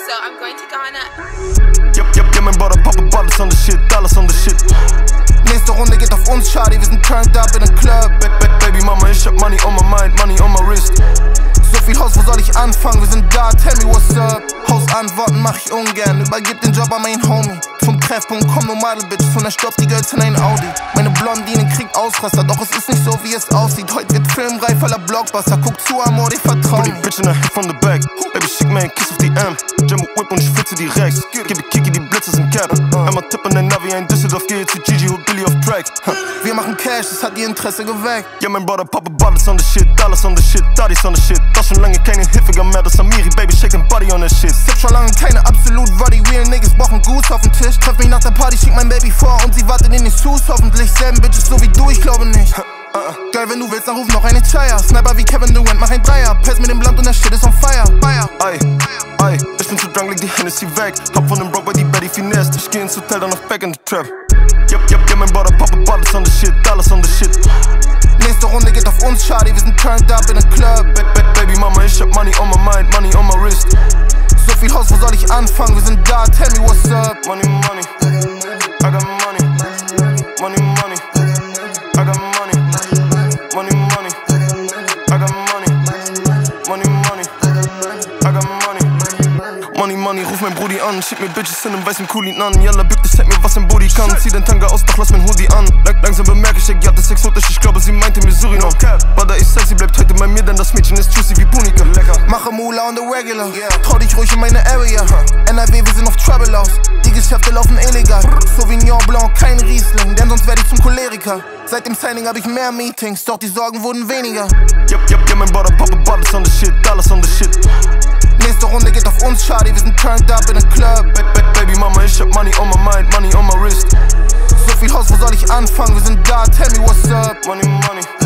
so I'm going to Ghana. Yep, mein Brother, Papa, alles on the shit, alles on the shit. Nächste Runde geht auf uns, Shawty, wir sind turned up in a club. Baby Mama, ich hab money on my mind, money on my wrist. So viel Haus, wo soll ich anfangen? Wir sind da, tell me what's up. Haus antworten mach ich ungern, übergib den Job an meinen Homie. Vom Treffpunkt komm nur Model-Bitch, von der stoppt die Girls in ein Audi. Meine Blondine kriegt Ausraster, doch es ist nicht so, wie es aussieht. Heute wird filmreif voller Blockbuster, guck zu, Amor, ich vertrau mir. Bitch in der Hit from the back, Baby, schick mir ein Kiss auf die M. Jumbo Whip und ich flitze direkt, gebe Kiki, die Blitze sind Cap. Einmal tipp an den Navi, ein Düsseldorf, gehe zu Gigi, hol Billy auf Track. Wir machen Cash, das hat ihr Interesse geweckt. Ja, mein Brother, Papa, alles on the shit, alles on the shit, daddy's on the shit. Das schon lange keine Hilfe mehr, das Amiri, Baby, shake den Body on that shit. Sip schon lange keine absolut Roddy, real Niggas brauchen Goose auf dem Tisch. Treff mich nach der Party, schick mein Baby vor und sie wartet in den Sus, hoffentlich. Selben Bitches so wie du, ich glaube nicht. Geil, wenn du willst, dann ruf noch eine Chaya. Sniper wie Kevin Durant, mach ein Dreier. Pass mit dem Blunt und der Shit ist on fire. Ey, ich bin zu drunk, leg die Hennessy weg. Hab von dem Brock bei die Betty finesse. Ich geh ins Hotel, dann noch back in the trap. Yep, mein Brother, Papa, alles on the shit, alles on the shit. Nächste Runde geht auf uns, Shawty, wir sind turned up in a club. Baby Mama, ich hab money on my mind, money on my wrist. So viel Haus, wo soll ich anfangen? Wir sind da, tell me what's up. Money, I got money. Money, I got money. Money, I got money. Money, I got money. Money, ruf mein Brudi an, schick mir Bitches in nem weißen Kulin an. Yalla, bitte zeig mir, was ein Booty kann. Zieh den Tanga aus, doch lass mein Hoodie an. Langsam bemerke ich, die hat das exotisch, ich glaube, sie meinte mir Surinam. Bada ist sexy, bleibt heute bei mir, denn das Mädchen ist juicy wie Punika. Mache Mula on the regular, trau dich ruhig in meine Area. NRW, wir sind auf Trouble House, die Geschäfte laufen illegal. Sauvignon Blanc, kein Riesling, denn sonst werde ich zum Choleriker. Seit dem Signing hab ich mehr Meetings, doch die Sorgen wurden weniger. Yep, mein Brother, Papa, alles on the shit, alles on the shit. Nächste Runde geht auf uns, Shawty, wir sind turned up in a club. Baby Mama, ich hab money on my mind, money on my wrist. So viel Haus, wo soll ich anfangen? Wir sind da, tell me what's up. Money,